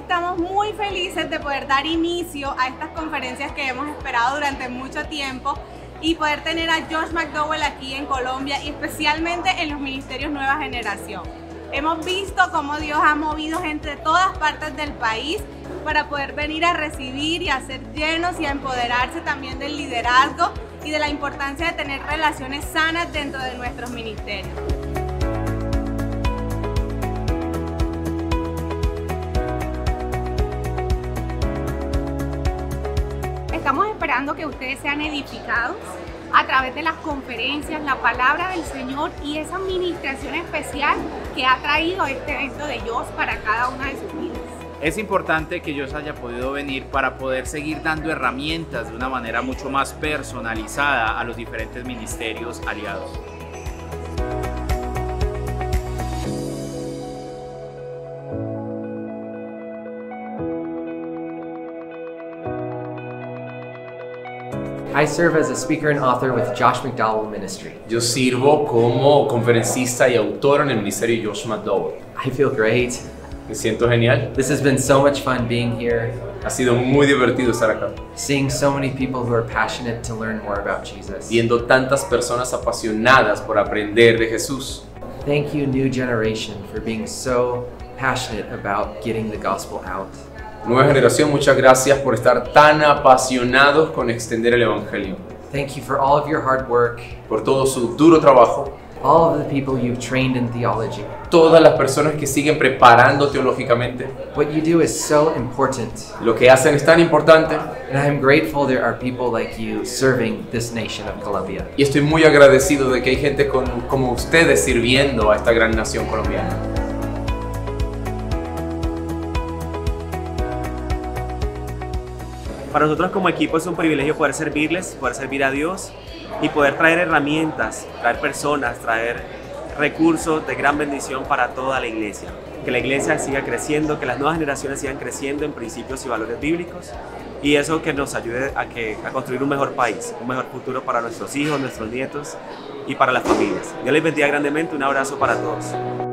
estamos muy felices de poder dar inicio a estas conferencias que hemos esperado durante mucho tiempo y poder tener a Josh McDowell aquí en Colombia y especialmente en los ministerios Nueva Generación. Hemos visto cómo Dios ha movido gente de todas partes del país para poder venir a recibir y a ser llenos y a empoderarse también del liderazgo y de la importancia de tener relaciones sanas dentro de nuestros ministerios. Estamos esperando que ustedes sean edificados a través de las conferencias, la palabra del Señor y esa administración especial que ha traído este evento de Josh para cada una de sus vidas. Es importante que Josh haya podido venir para poder seguir dando herramientas de una manera mucho más personalizada a los diferentes ministerios aliados. I serve as a speaker and author with Josh McDowell Ministry. Yo sirvo como conferencista y autor en el ministerio Josh McDowell. I feel great. Me siento genial. This has been so much fun being here, Ha sido muy divertido estar acá, seeing so many people who are passionate to learn more about Jesus. viendo tantas personas apasionadas por aprender de Jesús. Thank you, new generation, for being so passionate about getting the gospel out. Nueva generación, muchas gracias por estar tan apasionados con extender el Evangelio. Thank you for all of your hard work, Por todo su duro trabajo, all of the people you've trained in theology. todas las personas que siguen preparando teológicamente. What you do is so important, Lo que hacen es tan importante and I'm grateful there are people like you serving this nation of Colombia. y estoy muy agradecido de que hay gente como ustedes sirviendo a esta gran nación colombiana. Para nosotros como equipo es un privilegio poder servirles, poder servir a Dios y poder traer herramientas, traer personas, traer recursos de gran bendición para toda la iglesia. Que la iglesia siga creciendo, que las nuevas generaciones sigan creciendo en principios y valores bíblicos y eso que nos ayude a construir un mejor país, un mejor futuro para nuestros hijos, nuestros nietos y para las familias. Dios les bendiga grandemente, un abrazo para todos.